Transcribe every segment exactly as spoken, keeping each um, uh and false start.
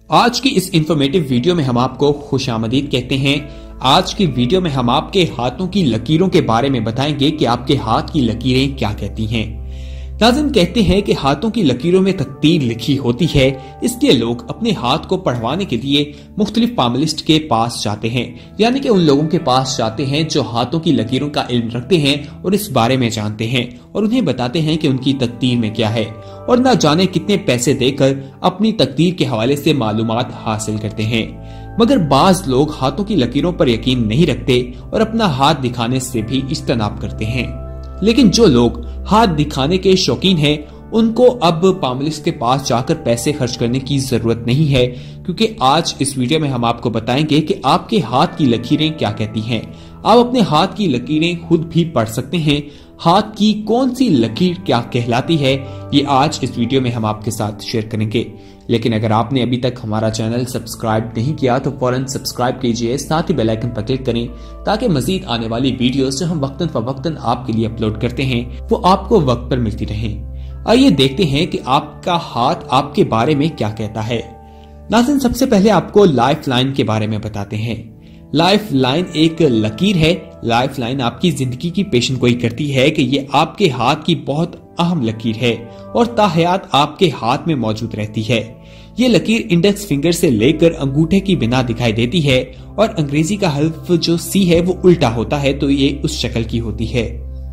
آج کی اس informative video میں ہم آپ کو خوش آمدید کہتے ہیں۔ آج کی ویڈیو میں ہم آپ کے ہاتھوں کی لکیروں کے بارے میں بتائیں گے کہ آپ کے ہاتھ کی لکیریں کیا کہتی ہیں۔ ناظرین، کہتے ہیں کہ ہاتھوں کی لکیروں میں تقدیر لکھی ہوتی ہے، اس لیے لوگ اپنے ہاتھ کو پڑھوانے کے لیے مختلف پاملسٹ کے پاس جاتے ہیں، یعنی کہ ان لوگوں کے پاس جاتے ہیں جو ہاتھوں کی لکیروں کا علم رکھتے ہیں اور اس بارے میں جانتے ہیں اور انہیں بتاتے ہیں کہ ان کی تقدیر میں کیا ہے، اور نہ جانے کتنے پیسے دے کر اپنی تقدیر کے حوالے سے معلومات حاصل کرتے ہیں۔ مگر بعض لوگ ہاتھوں کی لکیروں پر یقین نہیں رکھتے اور اپنا ہاتھ دکھانے سے بھی اجتناب کرتے ہیں۔ لیکن جو لوگ ہاتھ دکھانے کے شوقین ہیں ان کو اب پاملسٹ کے پاس جا کر پیسے خرچ کرنے کی ضرورت نہیں ہے، کیونکہ آج اس ویڈیو میں ہم آپ کو بتائیں گے کہ آپ کے ہاتھ کی لکیریں کیا کہتی ہیں۔ آپ اپنے ہاتھ کی لکیریں خود بھی پڑھ سکتے ہیں۔ ہاتھ کی کون سی لکیر کیا کہلاتی ہے، یہ آج اس ویڈیو میں ہم آپ کے ساتھ شیئر کریں گے۔ لیکن اگر آپ نے ابھی تک ہمارا چینل سبسکرائب نہیں کیا تو فوراً سبسکرائب کیجئے، ساتھ ہی بیل آئیکن پر کلک کریں تاکہ مزید آنے والی ویڈیوز جو ہم وقتاً فوقتاً آپ کے لیے اپلوڈ کرتے ہیں وہ آپ کو وقت پر ملتی رہیں۔ آئیے دیکھتے ہیں کہ آپ کا ہاتھ آپ کے بارے میں کیا کہتا ہے۔ ناظرین، سب سے پہلے آپ کو لائف لائن کے بارے میں بتاتے ہیں۔ لائف لائن ایک لکیر ہے۔ لائف لائن آپ کی زندگی کی پیشن گوئی کرتی ہے کہ یہ آپ کے ہاتھ کی بہت اہم لکیر ہے اور تاحیات آپ کے ہاتھ میں موجود رہتی ہے۔ یہ لکیر انڈیکس فنگر سے لے کر انگوٹھے کی بنا دکھائی دیتی ہے، اور انگریزی کا حرف جو سی ہے وہ الٹا ہوتا ہے تو یہ اس شکل کی ہوتی ہے۔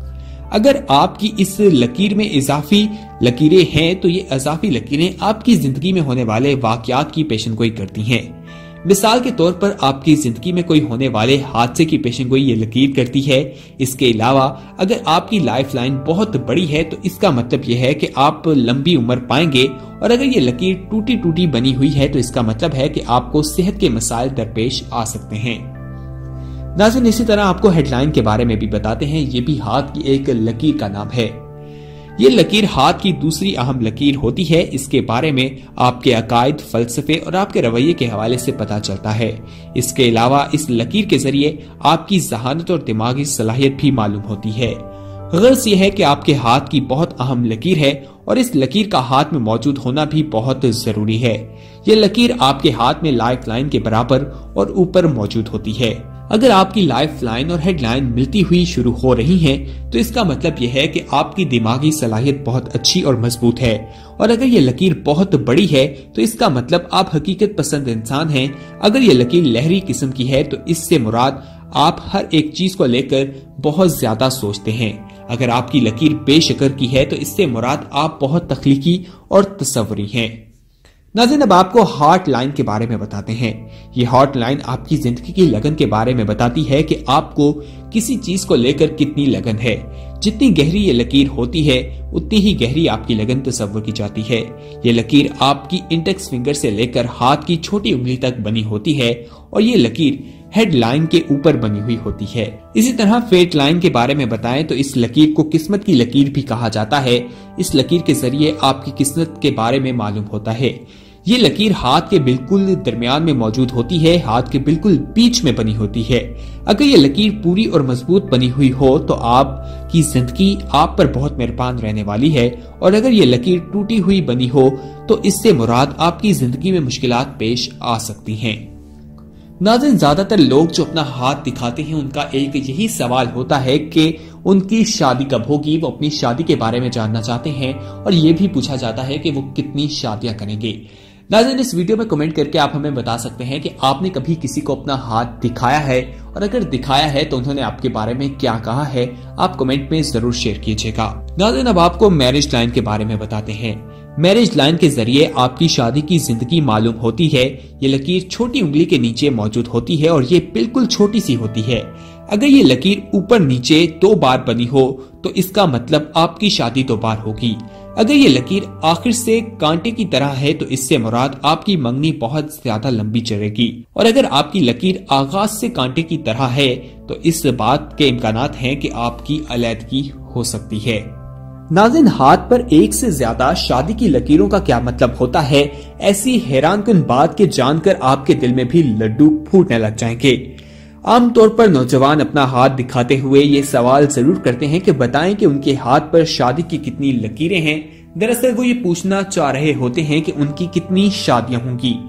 اگر آپ کی اس لکیر میں اضافی لکیریں ہیں تو یہ اضافی لکیریں آپ کی زندگی میں ہونے والے واقعات کی پیشن گوئی کرتی ہیں۔ مثال کے طور پر آپ کی زندگی میں کوئی ہونے والے حادثے کی پیشن گوئی یہ لکیر کرتی ہے۔ اس کے علاوہ اگر آپ کی لائف لائن بہت بڑی ہے تو اس کا مطلب یہ ہے کہ آپ لمبی عمر پائیں گے، اور اگر یہ لکیر ٹوٹی ٹوٹی بنی ہوئی ہے تو اس کا مطلب ہے کہ آپ کو صحت کے مسائل درپیش آ سکتے ہیں۔ ناظرین، اسی طرح آپ کو ہیڈ لائن کے بارے میں بھی بتاتے ہیں۔ یہ بھی ہاتھ کی ایک لکیر کا نام ہے۔ یہ لکیر ہاتھ کی دوسری اہم لکیر ہوتی ہے۔ اس کے بارے میں آپ کے عقائد، فلسفے اور آپ کے رویے کے حوالے سے پتا چلتا ہے۔ اس کے علاوہ اس لکیر کے ذریعے آپ کی ذہانت اور دماغی صلاحیت بھی معلوم ہوتی ہے۔ غرض یہ ہے کہ آپ کے ہاتھ کی بہت اہم لکیر ہے اور اس لکیر کا ہاتھ میں موجود ہونا بھی بہت ضروری ہے۔ یہ لکیر آپ کے ہاتھ میں لائف لائن کے برابر اور اوپر موجود ہوتی ہے۔ اگر آپ کی لائف لائن اور ہیڈ لائن ملتی ہوئی شروع ہو رہی ہیں تو اس کا مطلب یہ ہے کہ آپ کی دماغی صلاحیت بہت اچھی اور مضبوط ہے، اور اگر یہ لکیر بہت بڑی ہے تو اس کا مطلب آپ حقیقت پسند انسان ہیں۔ اگر یہ لکیر لہری قسم کی ہے تو اس سے مراد آپ ہر ایک چیز کو لے کر بہت زیادہ سوچتے ہیں۔ اگر آپ کی لکیر بے شکر کی ہے تو اس سے مراد آپ بہت تخلیقی اور تصوری ہیں۔ ناظرین، اب آپ کو ہارٹ لائن کے بارے میں بتاتے ہیں۔ یہ ہارٹ لائن آپ کی زندگی کی لگن کے بارے میں بتاتی ہے کہ آپ کو کسی چیز کو لے کر کتنی لگن ہے۔ جتنی گہری یہ لکیر ہوتی ہے اتنی ہی گہری آپ کی لگن تصور کی جاتی ہے۔ یہ لکیر آپ کی انڈیکس فنگر سے لے کر ہاتھ کی چھوٹی انگلی تک بنی ہوتی ہے، اور یہ لکیر ہیڈ لائن کے اوپر بنی ہوئی ہوتی ہے۔ اسی طرح فیٹ لائن کے بارے میں بتائیں تو اس لکیر کو قسمت کی لکیر بھی کہا جاتا ہے۔ اس لکیر کے ذریعے آپ کی قسمت کے بارے میں معلوم ہوتا ہے۔ یہ لکیر ہاتھ کے بالکل درمیان میں موجود ہوتی ہے، ہاتھ کے بالکل بیچ میں بنی ہوتی ہے۔ اگر یہ لکیر پوری اور مضبوط بنی ہوئی ہو تو آپ کی زندگی آپ پر بہت مہربان رہنے والی ہے، اور اگر یہ لکیر ٹوٹی ہوئی بنی ہو تو اس سے مراد آپ کی زندگی میں مشکلات پیش آ سکتی ہیں۔ ناظرین، زیادہ تر لوگ جو اپنا ہاتھ دکھاتے ہیں ان کا ایک یہی سوال ہوتا ہے کہ ان کی شادی کب ہوگی۔ وہ اپنی شادی کے بارے میں جاننا چاہتے ہیں، اور یہ بھی پوچھا جاتا ہے کہ وہ کتنی شادیاں کریں گے۔ ناظرین، اس ویڈیو میں کمنٹ کر کے آپ ہمیں بتا سکتے ہیں کہ آپ نے کبھی کسی کو اپنا ہاتھ دکھایا ہے، اور اگر دکھایا ہے تو انہوں نے آپ کے بارے میں کیا کہا ہے۔ آپ کمنٹ میں ضرور شیئر کیجئے گا۔ ناظرین، اب آپ کو میرج لائن کے بارے میں بتاتے ہیں۔ میرج لائن کے ذریعے آپ کی شادی کی زندگی معلوم ہوتی ہے۔ یہ لکیر چھوٹی انگلی کے نیچے موجود ہوتی ہے اور یہ بالکل چھوٹی سی ہوتی ہے۔ اگر یہ لکیر اوپر نیچے دو بار بنی ہو تو اس کا مطلب آپ کی شادی دو بار ہوگی۔ اگر یہ لکیر آخر سے کانٹے کی طرح ہے تو اس سے مراد آپ کی منگنی بہت زیادہ لمبی چلے گی، اور اگر آپ کی لکیر آغاز سے کانٹے کی طرح ہے تو اس بات کے امکانات ہیں کہ آپ کی علیحدگی ہو سکتی ہے۔ ناظرین، ہاتھ پر ایک سے زیادہ شادی کی لکیروں کا کیا مطلب ہوتا ہے؟ ایسی حیران کن بات کے جان کر آپ کے دل میں بھی لڈو پھوٹنے لگ جائیں گے۔ عام طور پر نوجوان اپنا ہاتھ دکھاتے ہوئے یہ سوال ضرور کرتے ہیں کہ بتائیں کہ ان کے ہاتھ پر شادی کی کتنی لکیریں ہیں۔ دراصل وہ یہ پوچھنا چاہ رہے ہوتے ہیں کہ ان کی کتنی شادیاں ہوں گی۔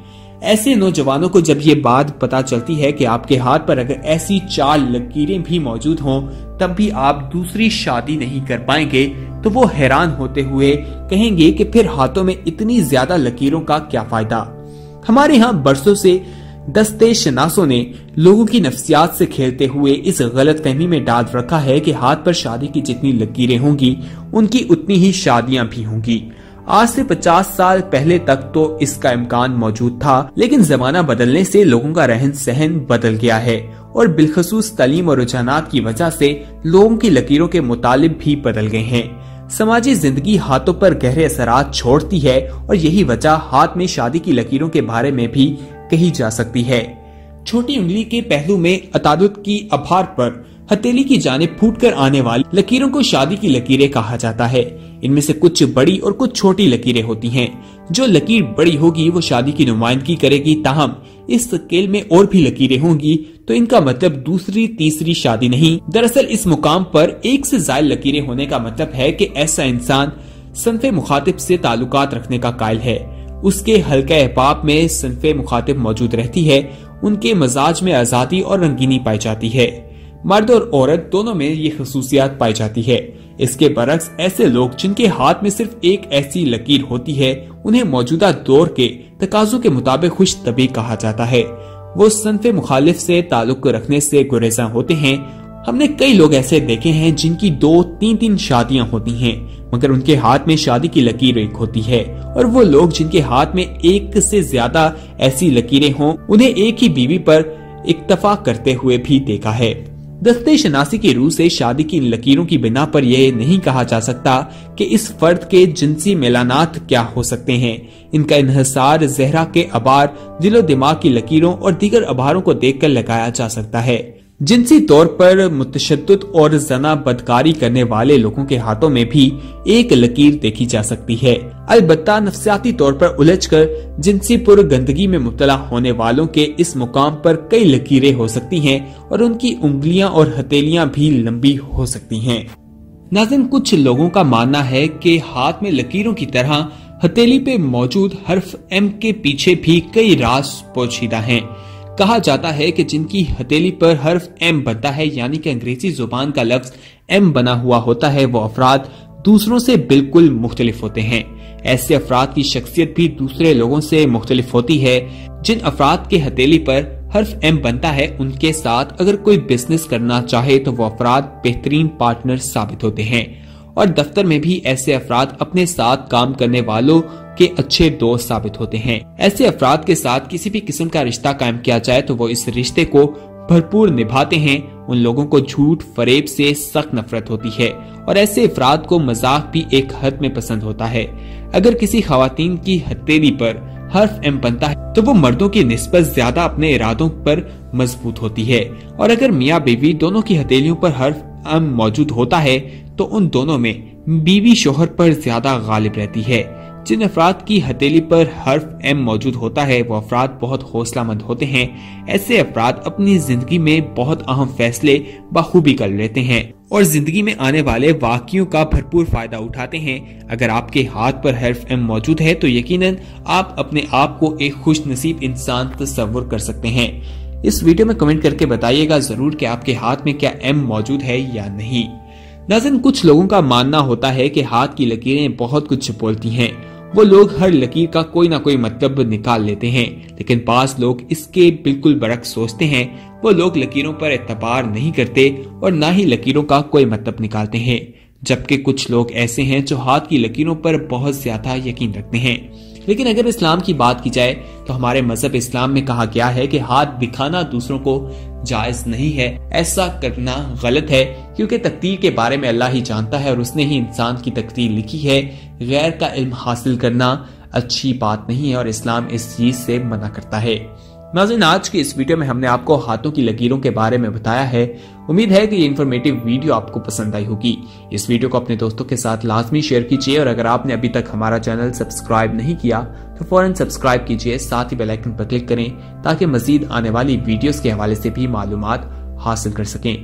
ऐसे नौजवानों को जब ये बात पता चलती है कि आपके हाथ पर अगर ऐसी चार लकीरें भी मौजूद हों तब भी आप दूसरी शादी नहीं कर पाएंगे, तो वो हैरान होते हुए कहेंगे कि फिर हाथों में इतनी ज्यादा लकीरों का क्या फायदा। हमारे यहाँ बरसों से दस्ते शनासों ने लोगों की नफ्सियात से खेलते हुए इस गलत फहमी में डाल रखा है कि हाथ पर शादी की जितनी लकीरें होंगी उनकी उतनी ही शादियां भी होंगी। आज से पचास साल पहले तक तो इसका इम्कान मौजूद था, लेकिन जमाना बदलने से लोगों का रहन सहन बदल गया है और बिलखसूस तालीम और रुझानात की वजह से लोगों की लकीरों के मुतालिब भी बदल गए हैं। समाजी जिंदगी हाथों पर गहरे असरात छोड़ती है और यही वजह हाथ में शादी की लकीरों के बारे में भी कही जा सकती है। छोटी उंगली के पहलू में अतादुत की आभार पर हथेली की जानिब फूटकर आने वाली लकीरों को शादी की लकीरें कहा जाता है। इनमें से कुछ बड़ी और कुछ छोटी लकीरें होती हैं। जो लकीर बड़ी होगी वो शादी की नुमाइंदगी करेगी, ताहम इस स्केल में और भी लकीरें होंगी तो इनका मतलब दूसरी तीसरी शादी नहीं। दरअसल इस मुकाम पर एक से ज्यादा लकीरें होने का मतलब है कि ऐसा इंसान सनफे मुखातिब से ताल्लुकात रखने का कायल है, उसके हल्का अहबाब में सनफे मुखातिब मौजूद रहती है, उनके मजाज में आजादी और रंगीनी पाई जाती है। मर्द और औरत दोनों में ये खसूसियात पाई जाती है। इसके बरक्स ऐसे लोग जिनके हाथ में सिर्फ एक ऐसी लकीर होती है उन्हें मौजूदा दौर के तकाजों के मुताबिक खुश तबी कहा जाता है। वो सनफे मुखालिफ से ताल्लुक रखने से गुरेज़ा होते हैं। हमने कई लोग ऐसे देखे हैं जिनकी दो तीन तीन शादियां होती हैं मगर उनके हाथ में शादी की लकीर एक होती है, और वो लोग जिनके हाथ में एक से ज्यादा ऐसी लकीरें हों उन्हें एक ही बीवी पर इक्तफा करते हुए भी देखा है। दस्ते शनासी की रूह से शादी की इन लकीरों की बिना पर यह नहीं कहा जा सकता कि इस फर्द के जिनसी मेलानात क्या हो सकते हैं। इनका इन्हसार ज़हरा के अबार, दिलो दिमाग की लकीरों और दीगर अबारों को देखकर लगाया जा सकता है। जिनसी तौर पर मुतशद्दिद और जना बदकारी करने वाले लोगों के हाथों में भी एक लकीर देखी जा सकती है। अलबत्ता नफ्सियाती तौर पर उलझकर जिनसी पुर गंदगी में मुब्तला होने वालों के इस मुकाम पर कई लकीरें हो सकती हैं और उनकी उंगलियां और हथेलियां भी लंबी हो सकती हैं। नाज़रीन, कुछ लोगों का मानना है कि हाथ में लकीरों की तरह हथेली पे मौजूद हर्फ एम के पीछे भी कई राज पोशीदा हैं। कहा जाता है कि जिनकी हथेली पर हर्फ एम बनता है, यानी कि अंग्रेजी जुबान का लफ्ज एम बना हुआ होता है, वो अफराद दूसरों से बिल्कुल मुख्तलिफ होते हैं। ऐसे अफराद की शख्सियत भी दूसरे लोगों से मुख्तलिफ होती है। जिन अफराद के हथेली पर हर्फ एम बनता है उनके साथ अगर कोई बिजनेस करना चाहे तो वो अफराद बेहतरीन पार्टनर साबित होते हैं, और दफ्तर में भी ऐसे अफराद अपने साथ काम करने वालों के अच्छे दोस्त साबित होते हैं। ऐसे अफराद के साथ किसी भी किस्म का रिश्ता कायम किया जाए तो वो इस रिश्ते को भरपूर निभाते हैं। उन लोगों को झूठ फरेब से सख्त नफरत होती है और ऐसे अफराद को मजाक भी एक हद में पसंद होता है। अगर किसी खवातीन की हथेली पर हर्फ एम बनता है तो वो मर्दों की निस्बत ज्यादा अपने इरादों पर मजबूत होती है, और अगर मियाँ बीवी दोनों की हथेलियों पर हर्फ एम मौजूद होता है तो उन दोनों में बीवी शोहर पर ज्यादा गालिब रहती है। जिन अफराद की हथेली पर हर्फ एम मौजूद होता है वो अफराद बहुत हौसलामंद होते हैं। ऐसे अफराद अपनी जिंदगी में बहुत अहम फैसले बखूबी कर लेते हैं और जिंदगी में आने वाले वाक़ियों का भरपूर फायदा उठाते हैं। अगर आपके हाथ पर हर्फ एम मौजूद है तो यकीनन आप अपने आप को एक खुश नसीब इंसान तस्वुर कर सकते हैं। इस वीडियो में कमेंट करके बताइएगा जरूर कि आपके हाथ में क्या एम मौजूद है या नहीं। नाज़रीन, कुछ लोगों का मानना होता है कि हाथ की लकीरें बहुत कुछ बोलती हैं। वो लोग हर लकीर का कोई ना कोई मतलब निकाल लेते हैं, लेकिन पांच लोग इसके बिल्कुल बरक्स सोचते हैं। वो लोग लकीरों पर एतबार नहीं करते और ना ही लकीरों का कोई मतलब निकालते हैं, जबकि कुछ लोग ऐसे हैं जो हाथ की लकीरों पर बहुत ज्यादा यकीन रखते हैं। लेकिन अगर इस्लाम की बात की जाए तो हमारे मजहब इस्लाम में कहा गया है कि हाथ दिखाना दूसरों को जायज नहीं है। ऐसा करना गलत है क्योंकि तकदीर के बारे में अल्लाह ही जानता है और उसने ही इंसान की तकदीर लिखी है। गैर का इल्म हासिल करना अच्छी बात नहीं है और इस्लाम इस चीज से मना करता है। नाज़रीन, आज की इस वीडियो में हमने आपको हाथों की लकीरों के बारे में बताया है। उम्मीद है कि ये इन्फॉर्मेटिव वीडियो आपको पसंद आई होगी। इस वीडियो को अपने दोस्तों के साथ लाजमी शेयर कीजिए और अगर आपने अभी तक हमारा चैनल सब्सक्राइब नहीं किया तो फौरन सब्सक्राइब कीजिए, साथ ही बेल आइकन पर क्लिक करें ताकि मजीद आने वाली वीडियोस के हवाले से भी मालूमात हासिल कर सकें।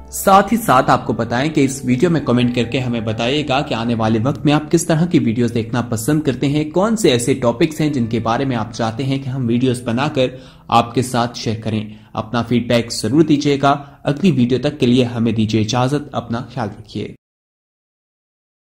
साथ ही साथ आपको बताएं कि इस वीडियो में कमेंट करके हमें बताइएगा कि आने वाले वक्त में आप किस तरह की वीडियोस देखना पसंद करते हैं, कौन से ऐसे टॉपिक्स हैं जिनके बारे में आप चाहते हैं कि हम वीडियोस बनाकर आपके साथ शेयर करें। अपना फीडबैक जरूर दीजिएगा। अगली वीडियो तक के लिए हमें दीजिए इजाजत। अपना ख्याल रखिए।